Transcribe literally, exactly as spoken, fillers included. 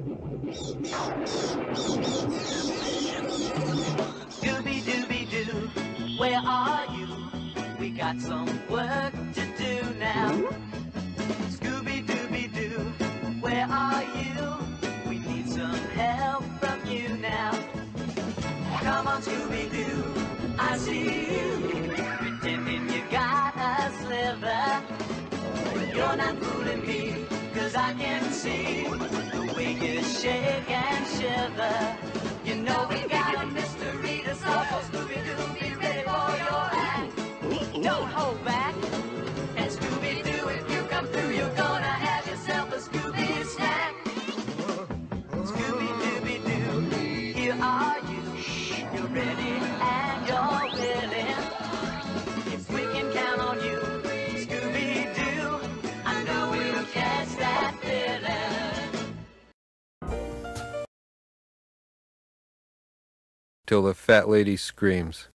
Scooby-Dooby-Doo, where are you? We got some work to do now. Scooby-Dooby-Doo, where are you? We need some help from you now. Come on, Scooby-Doo, I see you, pretending you got a sliver. You're not fooling me, cause I can see the way you shake and shiver. You know we got a mystery to solve, so Scooby-Doo, be ready for your act. Don't hold back. And Scooby-Doo, if you come through, you're gonna have yourself a Scooby snack. Scooby-Dooby-Doo, here are you. You're ready and you're willing. If we can count on you, Scooby-Doo, I know we'll catch that feeling. Till the fat lady screams.